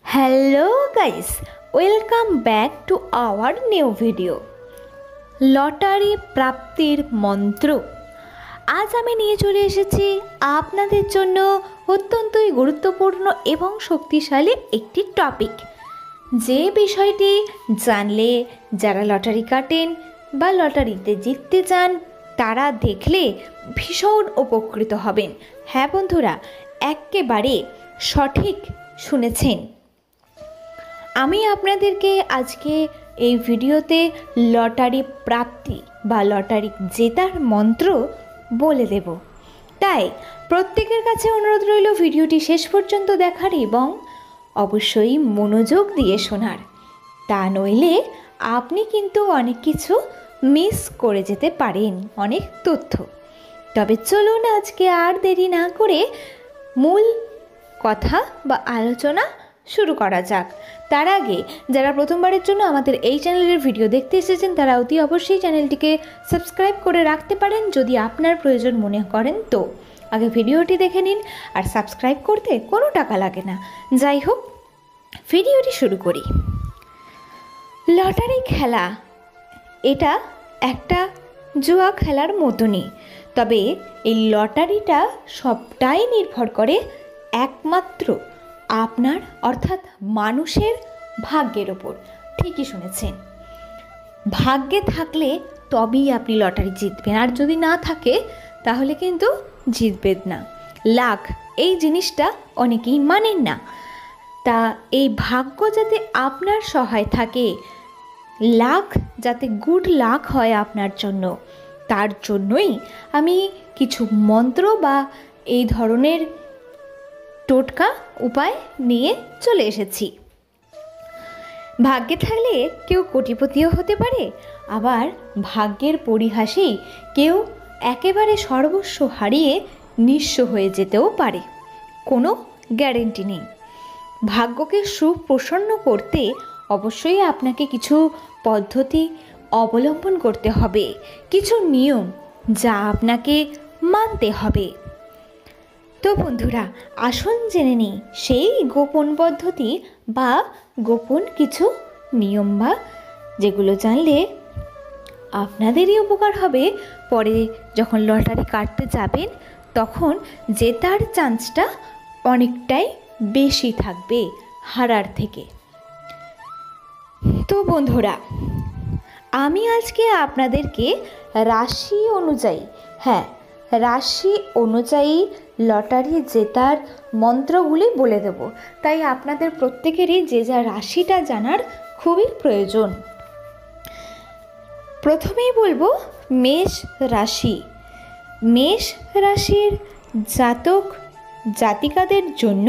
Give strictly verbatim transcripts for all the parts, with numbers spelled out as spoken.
Hello guys, welcome back to our new video. Lottery প্রাপ্তির মন্ত্র। আজ আমি নিয়ে চলে এসেছি আপনাদের জন্য অত্যন্তই গুরুত্বপূর্ণ এবং শক্তিশালী একটি টপিক, যে বিষয়টি জানলে যারা লটারি কাটেন বা লটারিতে জিততে চান তারা দেখলে ভীষণ উপকৃত হবেন। হ্যাঁ বন্ধুরা, একেবারে সঠিক শুনেছেন। আমি আপনাদেরকে আজকে এই ভিডিওতে লটারি প্রাপ্তি বা লটারি জেতার মন্ত্র বলে দেব। তাই প্রত্যেকের কাছে অনুরোধ রইল ভিডিওটি শেষ পর্যন্ত দেখার এবং অবশ্যই মনোযোগ দিয়ে শোনার। তা নইলে আপনি কিন্তু অনেক কিছু মিস করে যেতে পারেন, অনেক তথ্য। তবে চলুন আজকে আর দেরি না করে মূল কথা বা আলোচনা শুরু করা যাক। তার আগে যারা প্রথমবারের জন্য আমাদের এই চ্যানেলের ভিডিও দেখতে এসেছেন তারা অতি অবশ্যই চ্যানেলটিকে সাবস্ক্রাইব করে রাখতে পারেন যদি আপনার প্রয়োজন মনে করেন। তো আগে ভিডিওটি দেখে নিন, আর সাবস্ক্রাইব করতে কোনো টাকা লাগে না। যাই হোক, ভিডিওটি শুরু করি। লটারি খেলা এটা একটা জুয়া খেলার মতনই, তবে এই লটারিটা সবটাই নির্ভর করে একমাত্র আপনার অর্থাৎ মানুষের ভাগ্যের ওপর। ঠিকই শুনেছেন, ভাগ্যে থাকলে তবেই আপনি লটারি জিতবেন, আর যদি না থাকে তাহলে কিন্তু জিতবেন না। লাক এই জিনিসটা অনেকেই মানেন না। তা এই ভাগ্য যাতে আপনার সহায় থাকে, লাক যাতে গুড লাক হয় আপনার জন্য, তার জন্যই আমি কিছু মন্ত্র বা এই ধরনের টোটকা উপায় নিয়ে চলে এসেছি। ভাগ্যে থাকলে কেউ কোটিপতিও হতে পারে, আবার ভাগ্যের পরিহাসেই কেউ একেবারে সর্বস্ব হারিয়ে নিঃস্ব হয়ে যেতেও পারে। কোনো গ্যারেন্টি নেই। ভাগ্যকে সুপ্রসন্ন করতে অবশ্যই আপনাকে কিছু পদ্ধতি অবলম্বন করতে হবে, কিছু নিয়ম যা আপনাকে মানতে হবে। তো বন্ধুরা, আসুন জেনে নিই সেই গোপন পদ্ধতি বা গোপন কিছু নিয়ম বা যেগুলো জানলে আপনাদেরই উপকার হবে। পরে যখন লটারি কাটতে যাবেন তখন জেতার চান্সটা অনেকটাই বেশি থাকবে হারার থেকে। তো বন্ধুরা, আমি আজকে আপনাদেরকে রাশি অনুযায়ী, হ্যাঁ রাশি অনুযায়ী লটারি জেতার মন্ত্রগুলি বলে দেব। তাই আপনাদের প্রত্যেকেরই যে যা রাশিটা জানার খুবই প্রয়োজন। প্রথমেই বলবো মেষ রাশি। মেষ রাশির জাতক জাতিকাদের জন্য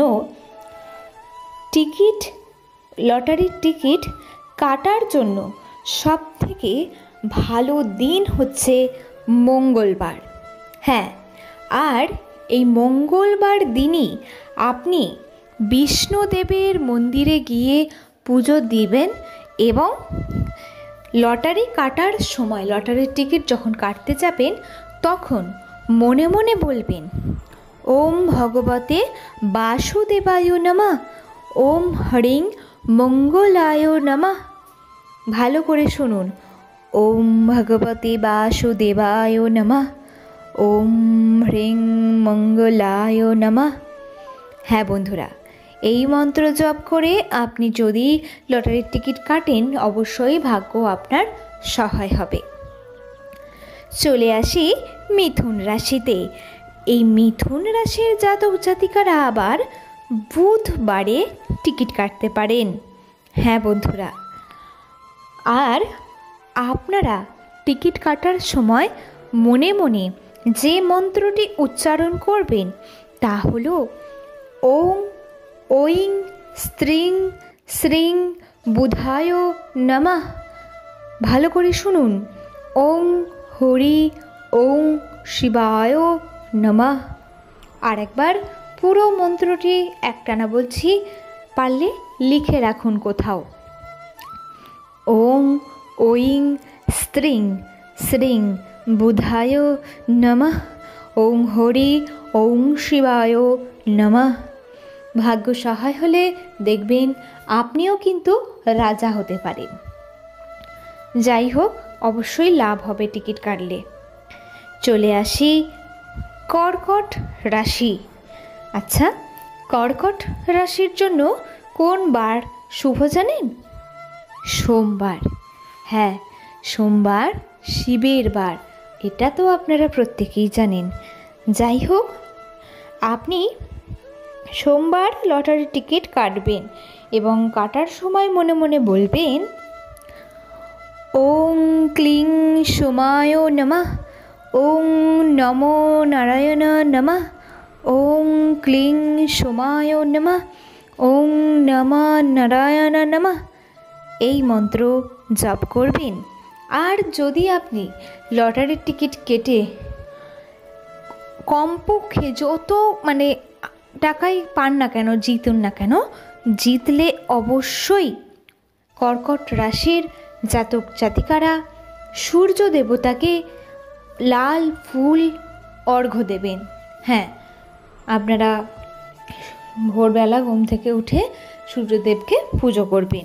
টিকিট লটারির টিকিট কাটার জন্য সব থেকে ভালো দিন হচ্ছে মঙ্গলবার। হ্যাঁ, আর এই মঙ্গলবার দিনই আপনি বিষ্ণুদেবের মন্দিরে গিয়ে পুজো দিবেন এবং লটারি কাটার সময় লটারির টিকিট যখন কাটতে যাবেন তখন মনে মনে বলবেন, ওম ভগবতে বাসুদেবায় নমঃ, ওম হরিং মঙ্গলায় নমঃ। ভালো করে শুনুন, ওম ভগবতে বাসুদেবায় নমঃ, ওম হ্রিং মঙ্গলায় নমঃ। হ্যাঁ বন্ধুরা, এই মন্ত্র জপ করে আপনি যদি লটারির টিকিট কাটেন অবশ্যই ভাগ্য আপনার সহায় হবে। চলে আসি মিথুন রাশিতে। এই মিথুন রাশির জাতক জাতিকারা আবার বুধবারে টিকিট কাটতে পারেন। হ্যাঁ বন্ধুরা, আর আপনারা টিকিট কাটার সময় মনে মনে যে মন্ত্রটি উচ্চারণ করবেন তা হলো ওং ঐং স্ত্রিং শ্রিং বুধায় নমঃ। ভালো করে শুনুন, ওং হরি ওং শিবায় নমঃ। আর একবার পুরো মন্ত্রটি একটানা বলছি, পারলে লিখে রাখুন কোথাও। ওং ঐং স্ত্রিং শ্রিং বুধায় নমঃ, ওং হরি ওং শিবায় নমঃ। ভাগ্য সহায় হলে দেখবেন আপনিও কিন্তু রাজা হতে পারেন। যাই হোক, অবশ্যই লাভ হবে টিকিট কাটলে। চলে আসি কর্কট রাশি। আচ্ছা, কর্কট রাশির জন্য কোন বার শুভ জানেন? সোমবার। হ্যাঁ, সোমবার শিবের বার, এটা তো আপনারা প্রত্যেকেই জানেন। যাই হোক, আপনি সোমবার লটারির টিকিট কাটবেন এবং কাটার সময় মনে মনে বলবেন, ওং ক্লিং সোমায় নমঃ, ওং নমো নারায়ণ নমঃ, ওং ক্লিং সোমায় নমঃ, ওং নমঃ নারায়ণ নমঃ, এই মন্ত্র জপ করবেন। আর যদি আপনি লটারির টিকিট কেটে কমপক্ষে যত মানে টাকাই পান না কেন, জিতুন না কেন, জিতলে অবশ্যই কর্কট রাশির জাতক জাতিকারা সূর্য দেবতাকে লাল ফুল অর্ঘ্য দেবেন। হ্যাঁ, আপনারা ভোরবেলা ঘুম থেকে উঠে সূর্যদেবকে পুজো করবেন।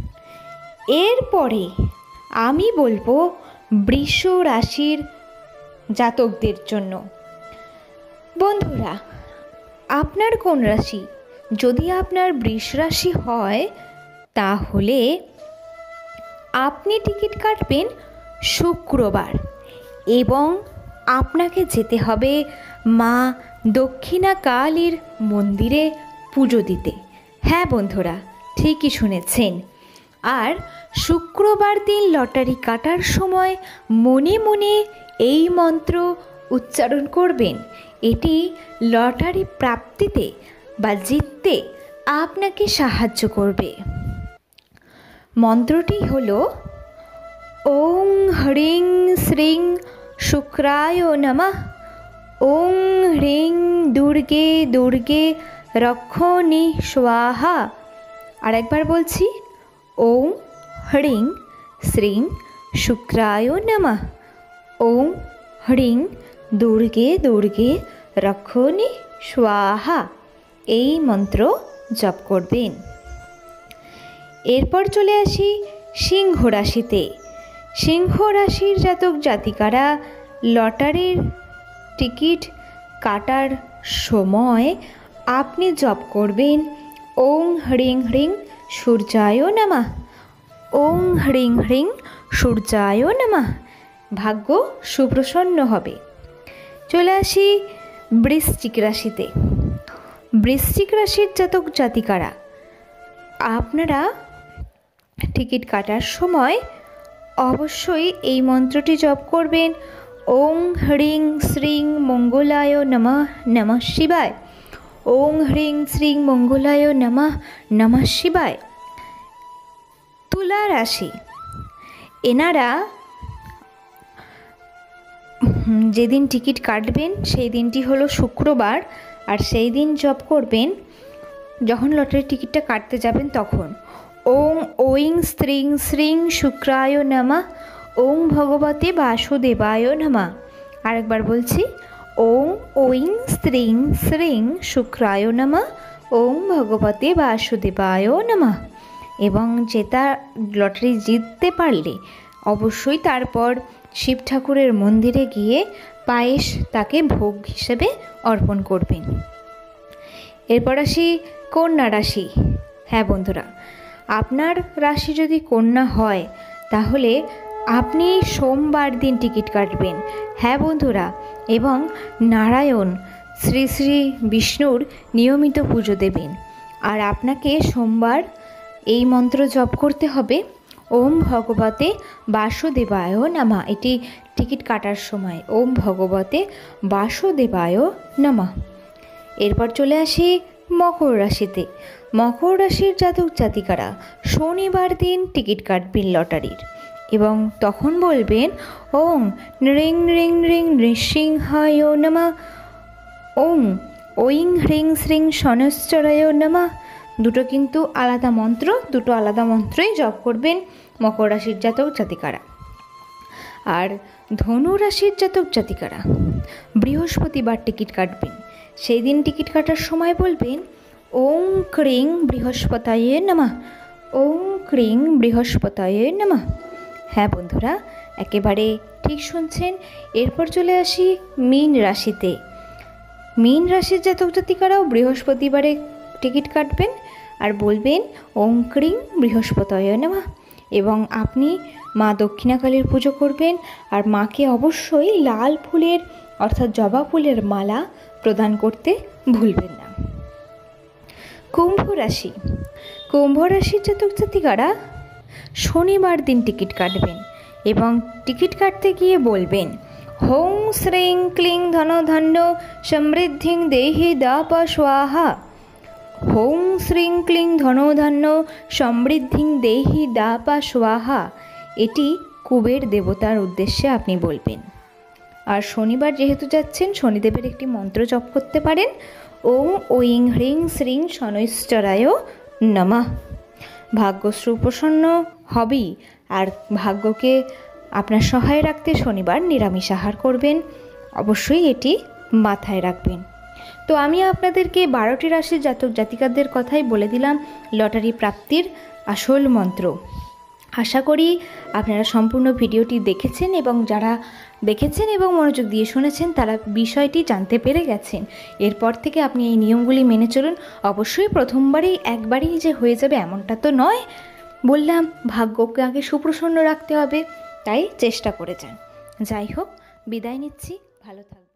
এরপরে আমি বলবো বৃষ রাশির জাতকদের জন্য। বন্ধুরা, আপনার কোন রাশি? যদি আপনার বৃষ রাশি হয় তাহলে আপনি টিকিট কাটবেন শুক্রবার এবং আপনাকে যেতে হবে মা দক্ষিণা কালীর মন্দিরে পুজো দিতে। হ্যাঁ বন্ধুরা, ঠিকই শুনেছেন। আর শুক্রবার দিন লটারি কাটার সময় মনে মনে এই মন্ত্র উচ্চারণ করবেন। এটি লটারি প্রাপ্তিতে বা জিততে আপনাকে সাহায্য করবে। মন্ত্রটি হল ওং হ্রিং শ্রিং শুক্রায় নমঃ, ওং হ্রিং দুর্গে দুর্গে রক্ষণি স্বাহা। আরেকবার বলছি, ওং হ্রিং শ্রিং শুক্রায় নমঃ, ওং হ্রিং দুর্গে দুর্গে রক্ষণি স্বাহা, এই মন্ত্র জপ করবেন। এরপর চলে আসি সিংহ রাশিতে। সিংহ রাশির জাতক জাতিকারা লটারির টিকিট কাটার সময় আপনি জপ করবেন ওং হ্রিং হ্রিং সূর্যায় নমঃ, ওং হ্রিং হ্রিং সূর্যায় নমঃ। ভাগ্য সুপ্রসন্ন হবে। চলে আসি বৃশ্চিক রাশিতে। বৃশ্চিক রাশির জাতক জাতিকারা আপনারা টিকিট কাটার সময় অবশ্যই এই মন্ত্রটি জপ করবেন ওং হ্রিং শ্রিং মঙ্গলায় নমঃ নমঃ শিবায়, ওং হ্রিং শ্রিং মঙ্গলায় নমঃ নমঃ শিবায়। তুলা রাশি, এনারা যেদিন টিকিট কাটবেন সেই দিনটি হলো শুক্রবার, আর সেই দিন জপ করবেন যখন লটারির টিকিটটা কাটতে যাবেন তখন ওং ঐং স্ত্রিং শ্রিং শুক্রায় নমঃ, ওং ভগবতে বাসুদেবায় নমঃ। আরেকবার বলছি, ওং ঐং স্ত্রিং শ্রিং শুক্রায় নমঃ, ওং ভগবতে বাসুদেবায় নমঃ। এবং যেটা লটারি জিততে পারলে অবশ্যই তারপর শিব ঠাকুরের মন্দিরে গিয়ে পায়েস তাকে ভোগ হিসেবে অর্পণ করবেন। এরপর আসি কন্যা রাশি। হ্যাঁ বন্ধুরা, আপনার রাশি যদি কন্যা হয় তাহলে আপনি সোমবার দিন টিকিট কাটবেন। হ্যাঁ বন্ধুরা, এবং নারায়ণ শ্রী শ্রী বিষ্ণুর নিয়মিত পুজো দেবেন। আর আপনাকে সোমবার এই মন্ত্র জপ করতে হবে ওম ভগবতে বাসুদেবায় নমঃ। এটি টিকিট কাটার সময় ওম ভগবতে বাসুদেবায় নমঃ। এরপর চলে আসি মকর রাশিতে। মকর রাশির জাতক জাতিকারা শনিবার দিন টিকিট কাটবেন লটারির এবং তখন বলবেন ওং নৃং নৃং নৃং নৃসিংহায় নমঃ, ওং ঐং হ্রিং শ্রিং শনশ্চরায় নমঃ। দুটো কিন্তু আলাদা মন্ত্র, দুটো আলাদা মন্ত্রই জপ করবেন মকর রাশির জাতক জাতিকারা। আর ধনু রাশির জাতক জাতিকারা বৃহস্পতিবার টিকিট কাটবেন। সেই দিন টিকিট কাটার সময় বলবেন ওং ক্রিং বৃহস্পতায়ে নমঃ, ওং ক্রিং বৃহস্পতায়ে নমঃ। হ্যাঁ বন্ধুরা, একেবারে ঠিক শুনছেন। এরপর চলে আসি মীন রাশিতে। মীন রাশির জাতক জাতিকারাও বৃহস্পতিবারে টিকিট কাটবেন আর বলবেন ওং ক্রিং বৃহস্পতায় নমঃ, এবং আপনি মা দক্ষিণাকালীর পুজো করবেন আর মাকে অবশ্যই লাল ফুলের অর্থাৎ জবা ফুলের মালা প্রদান করতে ভুলবেন না। কুম্ভ রাশি। কুম্ভ রাশির জাতক জাতিকারা শনিবার দিন টিকিট কাটবেন এবং টিকিট কাটতে গিয়ে বলবেন হোং শ্রিং ক্লিং ধনধান্য সমৃদ্ধিং দেহি দাপ স্বাহা, হোং শ্রিং ক্লিং ধনধান্য সমৃদ্ধিং দেহি দাপা স্বাহা। এটি কুবের দেবতার উদ্দেশ্যে আপনি বলবেন। আর শনিবার যেহেতু যাচ্ছেন, শনিদেবের একটি মন্ত্র জপ করতে পারেন, ওং ঐং হ্রিং শ্রিং শনৈশ্চরায় নমঃ। ভাগ্যশ্রী প্রসন্ন হবেই, আর ভাগ্যকে আপনার সহায় রাখতে শনিবার নিরামিষ আহার করবেন, অবশ্যই এটি মাথায় রাখবেন। তো আমি আপনাদেরকে বারোটি রাশির জাতক জাতিকাদের কথাই বলে দিলাম লটারি প্রাপ্তির আসল মন্ত্র। আশা করি আপনারা সম্পূর্ণ ভিডিওটি দেখেছেন, এবং যারা দেখেছেন এবং মনোযোগ দিয়ে শুনেছেন তারা বিষয়টি জানতে পেরে গেছেন। এরপর থেকে আপনি এই নিয়মগুলি মেনে চলুন। অবশ্যই প্রথমবারেই একবারেই যে হয়ে যাবে এমনটা তো নয়, বললাম ভাগ্যকে আগে সুপ্রসন্ন রাখতে হবে, তাই চেষ্টা করে যান। যাই হোক, বিদায় নিচ্ছি, ভালো থাকবেন।